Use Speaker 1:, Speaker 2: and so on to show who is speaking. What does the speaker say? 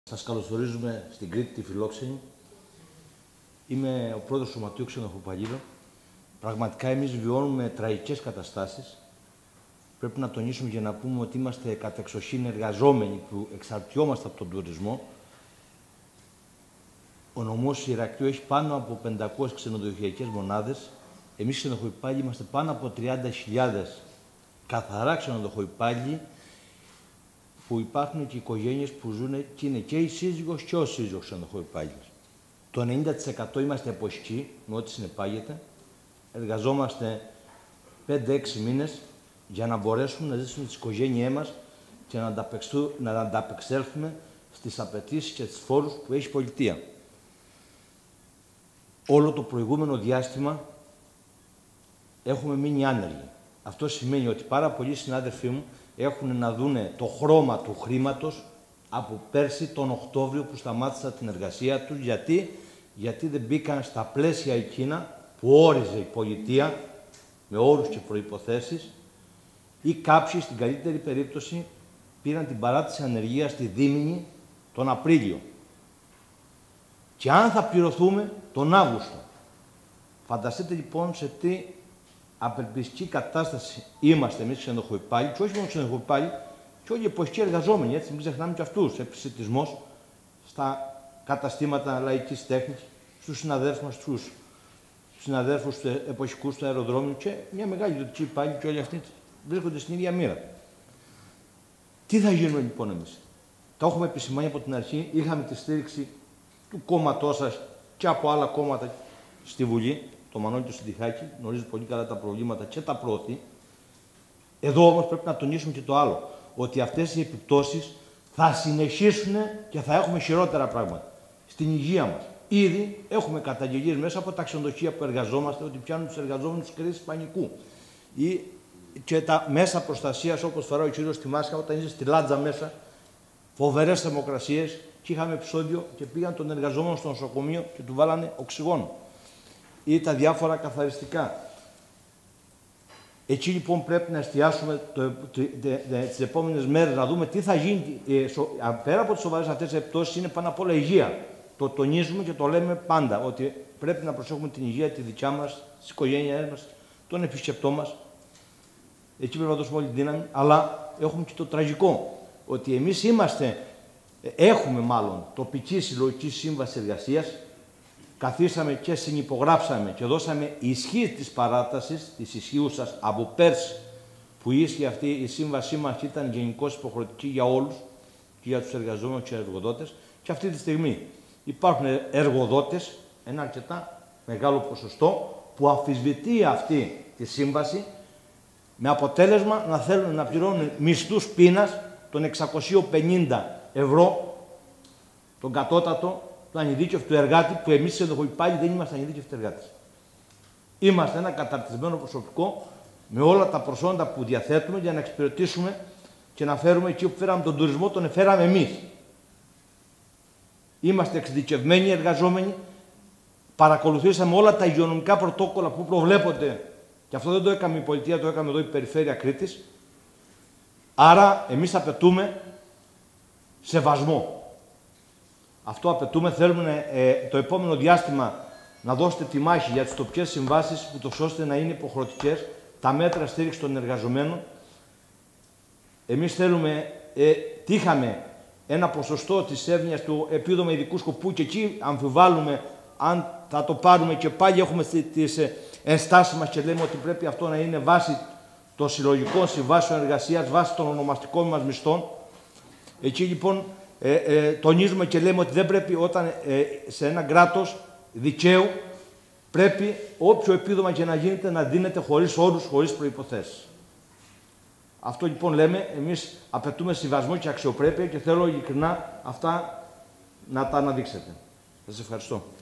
Speaker 1: Σας καλωσορίζουμε στην Κρήτη τη φιλόξενη. Είμαι ο πρόεδρος του Σωματείου Ξενοδοχοϊπαλλήλων. Πραγματικά εμείς βιώνουμε τραγικές καταστάσεις. Πρέπει να τονίσουμε και να πούμε ότι είμαστε κατεξοχήν εργαζόμενοι που εξαρτιόμαστε από τον τουρισμό. Ο νομός Ηρακλείου έχει πάνω από 500 ξενοδοχειακές μονάδες. Εμείς ξενοδοχοϊπάλληλοι είμαστε πάνω από 30.000 καθαρά ξενοδοχοϊπάλληλοι, που υπάρχουν και οικογένειες που ζουν και είναι και η σύζυγος και ο σύζυγος ξενοδοχοϊπάλληλος. Το 90% είμαστε εποχικοί, με ό,τι συνεπάγεται. Εργαζόμαστε 5-6 μήνες για να μπορέσουμε να ζήσουμε τις οικογένειές μας και να ανταπεξέλθουμε στις απαιτήσεις και τις φόρους που έχει η πολιτεία. Όλο το προηγούμενο διάστημα έχουμε μείνει άνεργοι. Αυτό σημαίνει ότι πάρα πολλοί συνάδελφοί μου έχουν να δούνε το χρώμα του χρήματος από πέρσι τον Οκτώβριο που σταμάτησαν την εργασία τους. Γιατί δεν μπήκαν στα πλαίσια εκείνα που όριζε η πολιτεία με όρους και προϋποθέσεις, ή κάποιοι στην καλύτερη περίπτωση πήραν την παράτηση ανεργίας στη Δήμηνη τον Απρίλιο. Και αν θα πληρωθούμε τον Αύγουστο. Φανταστείτε λοιπόν σε τι απελπιστική κατάσταση είμαστε εμείς ξενοδοχοϊπάλληλοι, και όχι μόνο ξενοδοχοϊπάλληλοι, και όλοι οι εποχικοί εργαζόμενοι. Έτσι, μην ξεχνάμε και αυτούς. Επισιτισμός στα καταστήματα λαϊκής τέχνης, στους συναδέλφους μας, στους συναδέλφους εποχικούς του αεροδρόμιου και μια μεγάλη ιδιωτική υπάλληλοι, και όλοι αυτοί βρίσκονται στην ίδια μοίρα. Τι θα γίνουμε λοιπόν εμείς? Τα έχουμε επισημάνει από την αρχή. Είχαμε τη στήριξη του κόμματός σας και από άλλα κόμματα στη Βουλή. Το Μανώλη του Συντιχάκη γνωρίζει πολύ καλά τα προβλήματα και τα προωθεί. Εδώ όμως πρέπει να τονίσουμε και το άλλο, ότι αυτές οι επιπτώσεις θα συνεχίσουν και θα έχουμε χειρότερα πράγματα στην υγεία μας. Ήδη έχουμε καταγγελίες μέσα από τα ξενοδοχεία που εργαζόμαστε ότι πιάνουν τους εργαζόμενους κρίσεις πανικού. Ή και τα μέσα προστασίας, όπως φοράει ο κύριος στη μάσκα, όταν είσαι στη λάτζα μέσα, φοβερές θερμοκρασίες, και είχαμε επεισόδιο και πήγαν τον εργαζόμενο στο νοσοκομείο και του βάλανε οξυγόνο. Ή τα διάφορα καθαριστικά. Εκεί λοιπόν πρέπει να εστιάσουμε τις επόμενες μέρες, να δούμε τι θα γίνει. Πέρα από τις σοβαρές αυτές επιπτώσεις, είναι πάνω απ' όλα υγεία. Το τονίζουμε και το λέμε πάντα, ότι πρέπει να προσέχουμε την υγεία τη δικιά μας, της οικογένειάς μας, των επισκεπτών μας. Εκεί πρέπει να δώσουμε όλη την δύναμη, αλλά έχουμε και το τραγικό, ότι εμείς έχουμε τοπική συλλογική σύμβαση εργασίας. Καθίσαμε και συνυπογράψαμε και δώσαμε ισχύ της παράτασης, της ισχύουσας από πέρσι, που ίσχυε αυτή η σύμβασή μας, ήταν γενικώς υποχρεωτική για όλους, και για τους εργαζόμενους και εργοδότες. Και αυτή τη στιγμή υπάρχουν εργοδότες, ένα αρκετά μεγάλο ποσοστό, που αμφισβητεί αυτή τη σύμβαση, με αποτέλεσμα να θέλουν να πληρώνουν μισθούς πείνας των 650 ευρώ, τον κατώτατο, του ανειδίκευτου εργάτη, που εμείς ξενοδοχοϊπάλληλοι δεν είμαστε ανειδίκευτοι εργάτες. Είμαστε ένα καταρτισμένο προσωπικό με όλα τα προσόντα που διαθέτουμε για να εξυπηρετήσουμε και να φέρουμε εκεί που φέραμε τον τουρισμό, τον εφέραμε εμείς. Είμαστε εξειδικευμένοι εργαζόμενοι, παρακολουθήσαμε όλα τα υγειονομικά πρωτόκολλα που προβλέπονται, και αυτό δεν το έκαμε η πολιτεία, το έκαμε εδώ η Περιφέρεια Κρήτης. Άρα εμείς απαιτούμε σεβασμό. Αυτό απαιτούμε. Θέλουμε το επόμενο διάστημα να δώσετε τη μάχη για τις τοπικές συμβάσεις, ούτως ώστε να είναι υποχρεωτικές τα μέτρα στήριξη των εργαζομένων. Εμείς τύχαμε ένα ποσοστό της εύνοιας του επίδομα ειδικού σκοπού, και εκεί αμφιβάλλουμε αν θα το πάρουμε, και πάλι έχουμε τις ενστάσεις μας και λέμε ότι πρέπει αυτό να είναι βάση των συλλογικών συμβάσεων εργασίας, βάση των ονομαστικών μας μισθών. Εκεί λοιπόν τονίζουμε και λέμε ότι δεν πρέπει, όταν σε ένα κράτος δικαίου, πρέπει όποιο επίδομα και να γίνεται να δίνεται χωρίς όρους, χωρίς προϋποθέσεις. Αυτό λοιπόν λέμε. Εμείς απαιτούμε σεβασμό και αξιοπρέπεια, και θέλω ειλικρινά αυτά να τα αναδείξετε. Σας ευχαριστώ.